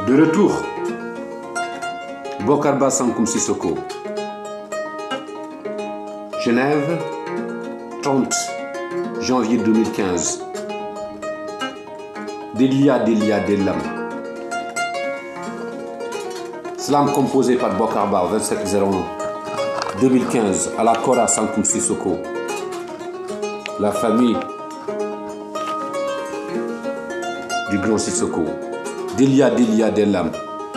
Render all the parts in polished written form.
De retour, Bokarba Sankoum Sissoko. Genève, 30 janvier 2015. Delia Delam. Slam composé par Bokarba 2701 2015 à la Kora Sankoum Sissoko. La famille du grand Sissoko. Delia Delam.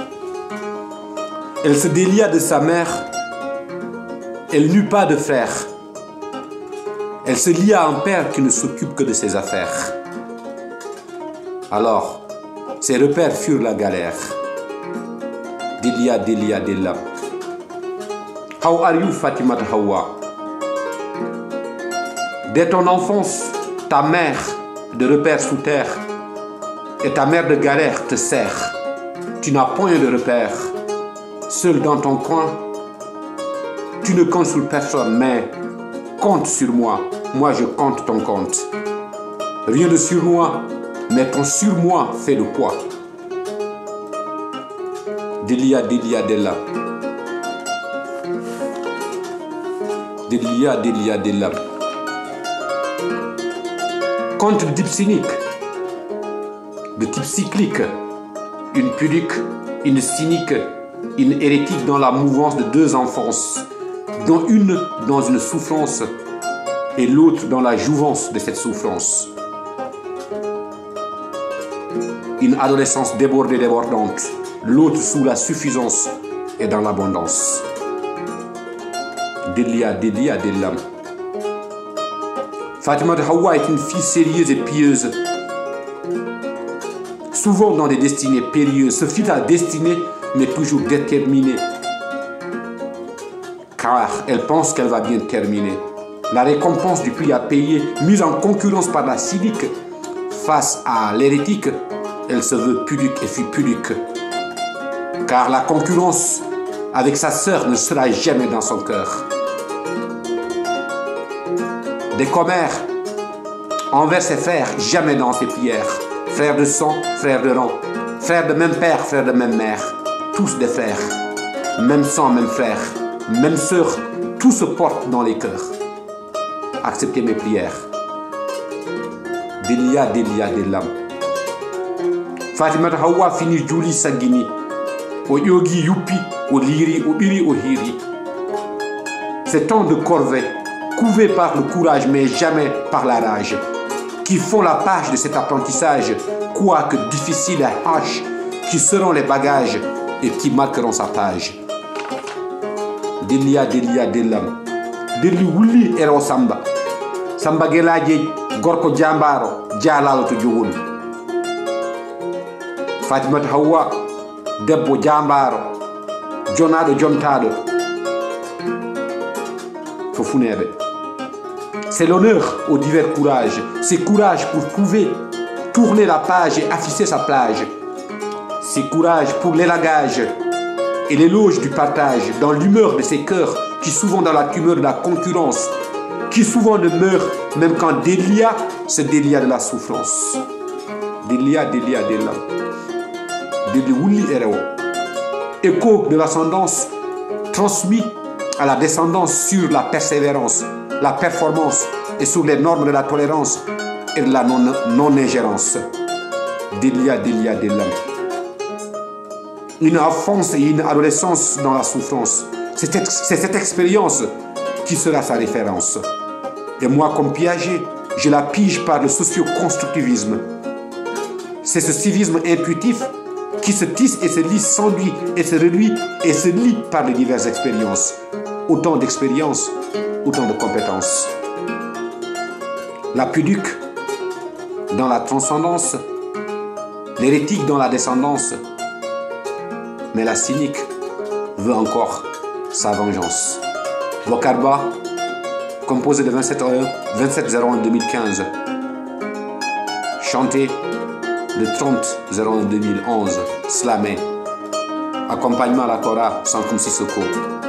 Elle se délia de sa mère. Elle n'eut pas de frère. Elle se lia à un père qui ne s'occupe que de ses affaires. Alors, ses repères furent la galère. Delia Delam. How are you, Fatima Hawa? Dès ton enfance, ta mère de repères sous terre et ta mère de galère te sert. Tu n'as point de repères. Seul dans ton coin, tu ne comptes sur personne, mais compte sur moi. Moi, je compte ton compte. Rien de surmoi, mais ton surmoi fait le poids. Delia Delam. Delia Delam. Contre de type cynique, de type cyclique, une pudique, une cynique, une hérétique dans la mouvance de deux enfances, dont une dans une souffrance et l'autre dans la jouvence de cette souffrance. Une adolescence débordée, débordante, l'autre sous la suffisance et dans l'abondance. Delia Delam. Fatima Hawa est une fille sérieuse et pieuse, souvent dans des destinées périlleuses. Ce fut la destinée, mais toujours déterminée, car elle pense qu'elle va bien terminer. La récompense du prix à payer, mise en concurrence par la cynique, face à l'hérétique, elle se veut pudique et fut pudique. Car la concurrence avec sa sœur ne sera jamais dans son cœur. Des commères envers ses frères, jamais dans ses prières. Frères de sang, frères de rang, frères de même père, frères de même mère, tous des frères, même sang, même frère, même sœur, tout se porte dans les cœurs. Acceptez mes prières. Delia Delam. Fatima Hawa finit Juli Sagini, au yogi yupi, au liri, au biri, au hiri. C'est tant de corvées, couvées par le courage, mais jamais par la rage, qui font la page de cet apprentissage, quoique difficile et hache, qui seront les bagages et qui marqueront sa page. Delia Delam. Deli wuli ero samba. Samba gelaje gorko jambaro jalalo to jogol. Fatima Hawa debbo jambaro jonado jontado fo funebe. C'est l'honneur aux divers courages. C'est courage pour prouver, tourner la page et afficher sa plage. C'est courage pour l'élagage et l'éloge du partage dans l'humeur de ces cœurs qui souvent dans la tumeur de la concurrence, qui souvent ne meurent même quand Delia se délia de la souffrance. Delia Delam. Deli wuli ereo. Écho de l'ascendance transmis à la descendance sur la persévérance, la performance et sur les normes de la tolérance et de la non-ingérence. Delia Delam. Une enfance et une adolescence dans la souffrance. C'est cette expérience qui sera sa référence. Et moi, comme Piaget, je la pige par le socio-constructivisme. C'est ce civisme intuitif qui se tisse et se lisse, s'enduit et se réduit et se lie par les diverses expériences. Autant d'expériences, autant de compétences. La pudique dans la transcendance, l'hérétique dans la descendance, mais la cynique veut encore sa vengeance. Bokarba, composé de 2701 2015, chanté le 30-01 2011, slamé, accompagnement à la Kora Sankoum Sissoko.